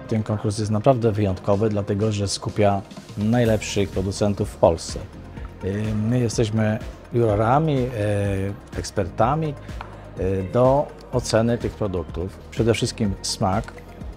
Ten konkurs jest naprawdę wyjątkowy, dlatego że skupia najlepszych producentów w Polsce. My jesteśmy jurorami, ekspertami do oceny tych produktów. Przede wszystkim smak,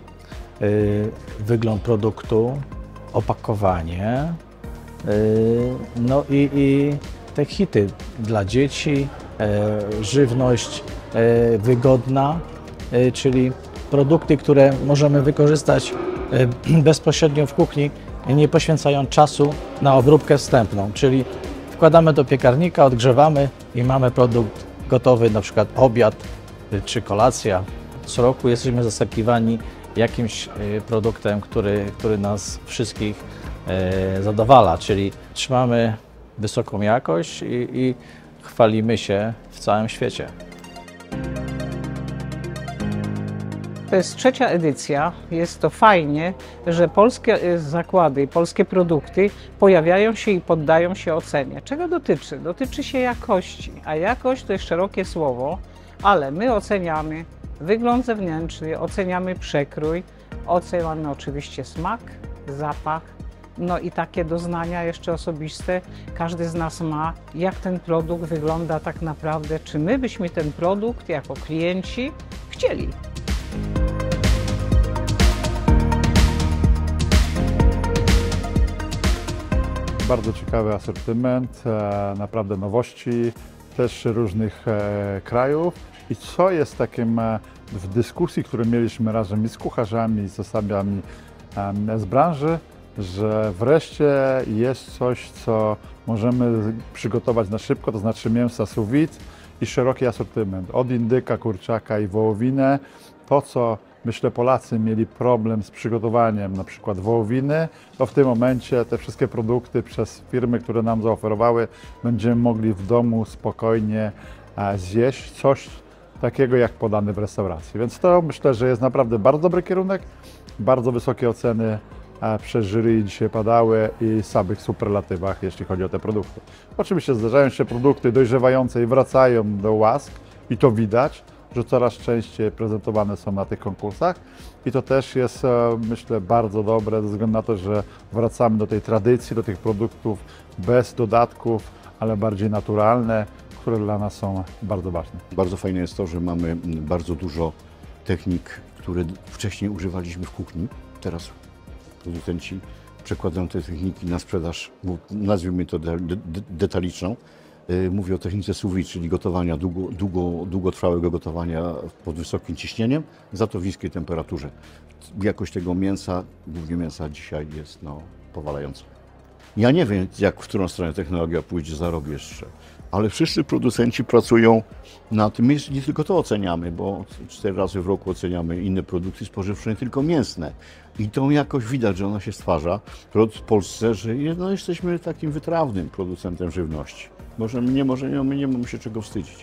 wygląd produktu, opakowanie, no i te hity dla dzieci, żywność wygodna, czyli produkty, które możemy wykorzystać bezpośrednio w kuchni, nie poświęcając czasu na obróbkę wstępną, czyli wkładamy do piekarnika, odgrzewamy i mamy produkt gotowy, na przykład obiad czy kolacja. Co roku jesteśmy zaskakiwani jakimś produktem, który nas wszystkich zadowala, czyli trzymamy wysoką jakość i chwalimy się w całym świecie. To jest trzecia edycja. Jest to fajnie, że polskie zakłady, polskie produkty pojawiają się i poddają się ocenie. Czego dotyczy? Dotyczy się jakości, a jakość to jest szerokie słowo, ale my oceniamy wygląd zewnętrzny, oceniamy przekrój, oceniamy oczywiście smak, zapach, no i takie doznania jeszcze osobiste każdy z nas ma, jak ten produkt wygląda tak naprawdę, czy my byśmy ten produkt jako klienci chcieli. Bardzo ciekawy asortyment, naprawdę nowości, też różnych krajów. I co jest takim w dyskusji, które mieliśmy razem i z kucharzami, i z osobami z branży, że wreszcie jest coś, co możemy przygotować na szybko, to znaczy mięsa sous vide i szeroki asortyment. Od indyka, kurczaka i wołowinę. To, co myślę Polacy mieli problem z przygotowaniem na przykład wołowiny, to w tym momencie te wszystkie produkty przez firmy, które nam zaoferowały, będziemy mogli w domu spokojnie zjeść coś takiego jak podany w restauracji. Więc to myślę, że jest naprawdę bardzo dobry kierunek, bardzo wysokie oceny przez jury dzisiaj padały i samych superlatywach, jeśli chodzi o te produkty. Oczywiście zdarzają się produkty dojrzewające i wracają do łask i to widać, że coraz częściej prezentowane są na tych konkursach i to też jest, myślę, bardzo dobre ze względu na to, że wracamy do tej tradycji, do tych produktów bez dodatków, ale bardziej naturalne, które dla nas są bardzo ważne. Bardzo fajne jest to, że mamy bardzo dużo technik, które wcześniej używaliśmy w kuchni. Teraz producenci przekładają te techniki na sprzedaż, nazwijmy to detaliczną. Mówię o technice sous vide, czyli gotowania, długotrwałego gotowania pod wysokim ciśnieniem, za to w niskiej temperaturze. Jakość tego mięsa, głównie mięsa dzisiaj jest powalająca. Ja nie wiem, w którą stronę technologia pójdzie za rok jeszcze, ale wszyscy producenci pracują na tym. My nie tylko to oceniamy, bo 4 razy w roku oceniamy inne produkty spożywcze, nie tylko mięsne. I tą jakość widać, że ona się stwarza w Polsce, że jesteśmy takim wytrawnym producentem żywności. My nie mamy się czego wstydzić.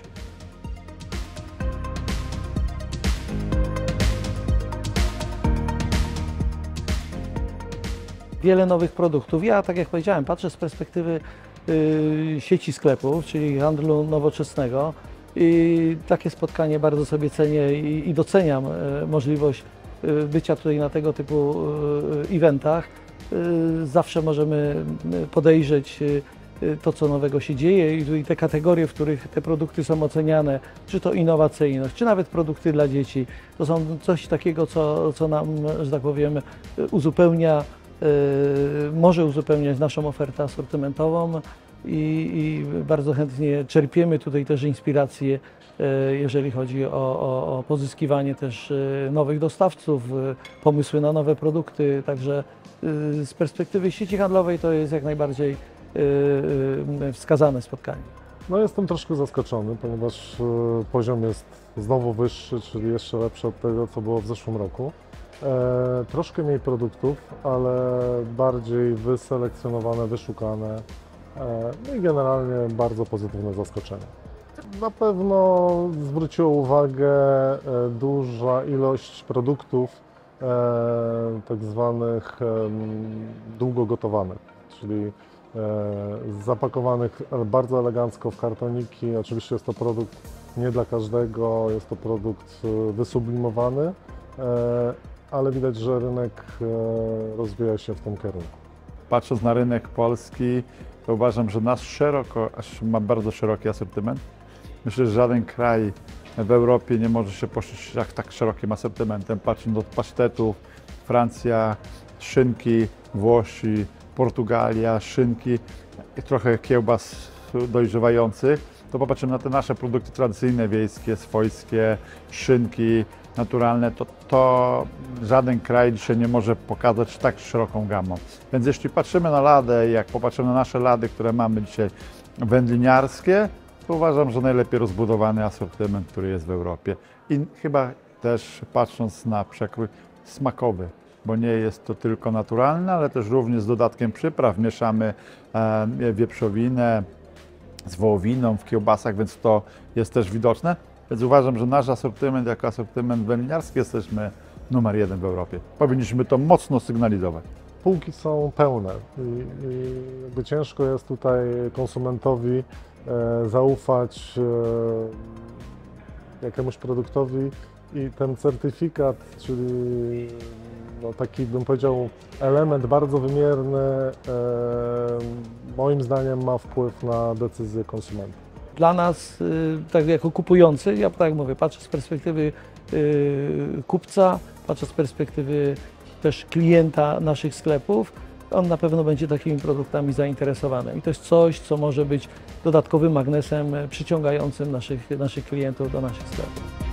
Wiele nowych produktów. Ja, tak jak powiedziałem, patrzę z perspektywy sieci sklepów, czyli handlu nowoczesnego i takie spotkanie bardzo sobie cenię i doceniam możliwość bycia tutaj na tego typu eventach. Zawsze możemy podejrzeć to, co nowego się dzieje i te kategorie, w których te produkty są oceniane, czy to innowacyjność, czy nawet produkty dla dzieci, to są coś takiego, co nam, że tak powiem, uzupełnia, może uzupełniać naszą ofertę asortymentową i bardzo chętnie czerpiemy tutaj też inspiracje, jeżeli chodzi o pozyskiwanie też nowych dostawców, pomysły na nowe produkty, także z perspektywy sieci handlowej to jest jak najbardziej wskazane spotkanie. No jestem troszkę zaskoczony, ponieważ poziom jest znowu wyższy, czyli jeszcze lepszy od tego, co było w zeszłym roku. Troszkę mniej produktów, ale bardziej wyselekcjonowane, wyszukane, no i generalnie bardzo pozytywne zaskoczenie. Na pewno zwróciło uwagę duża ilość produktów tak zwanych długo gotowanych, czyli zapakowanych bardzo elegancko w kartoniki. Oczywiście jest to produkt nie dla każdego, jest to produkt wysublimowany, ale widać, że rynek rozwija się w tym kierunku. Patrząc na rynek polski, to uważam, że nasz ma bardzo szeroki asortyment. Myślę, że żaden kraj w Europie nie może się poszyć tak szerokim asortymentem. Patrząc od pasztetów, Francja, szynki, Włochy, Portugalia, szynki i trochę kiełbas dojrzewających, to popatrzymy na te nasze produkty tradycyjne, wiejskie, swojskie, szynki naturalne, to żaden kraj dzisiaj nie może pokazać tak szeroką gamą. Więc jeśli patrzymy na ladę, jak popatrzymy na nasze lady, które mamy dzisiaj wędliniarskie, to uważam, że najlepiej rozbudowany asortyment, który jest w Europie. I chyba też patrząc na przekrój smakowy, bo nie jest to tylko naturalne, ale też również z dodatkiem przypraw. Mieszamy wieprzowinę z wołowiną w kiełbasach, więc to jest też widoczne. Więc uważam, że nasz asortyment jako asortyment wędliniarski jesteśmy numer 1 w Europie. Powinniśmy to mocno sygnalizować. Półki są pełne i jakby ciężko jest tutaj konsumentowi zaufać jakiemuś produktowi i ten certyfikat, czyli no taki, bym powiedział, element bardzo wymierny, moim zdaniem ma wpływ na decyzję konsumenta. Dla nas, tak jako kupujący, ja tak mówię, patrzę z perspektywy kupca, patrzę z perspektywy też klienta naszych sklepów, on na pewno będzie takimi produktami zainteresowany. I to jest coś, co może być dodatkowym magnesem przyciągającym naszych klientów do naszych sklepów.